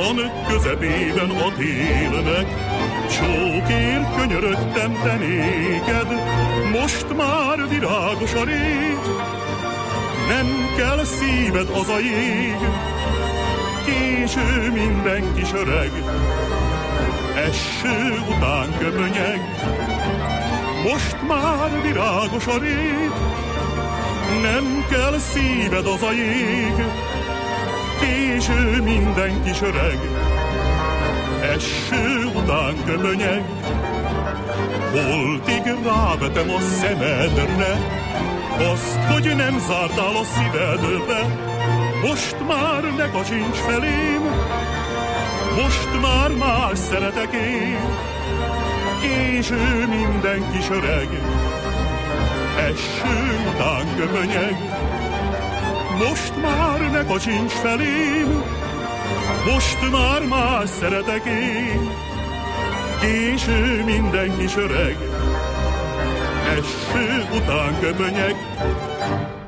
van közepében a télnek, csókért könyörögtem te néked, most már virágos a rég, nem kell szíved az a jég, késő minden kis öreg, eső után köpönyeg, most már virágos a rég, nem kell szíved az a jég, késő minden kis öreg, eső után köpönyeg, holtig rávetem a szemedre, azt, hogy nem zártál a szívedbe, most már ne kacsincs felém, most már más szeretek én, késő minden kis öreg, eső után köpönyeg, most már ne kacsincs felém, most már más szeretek én, késő minden kis öreg, eső után köpönyeg.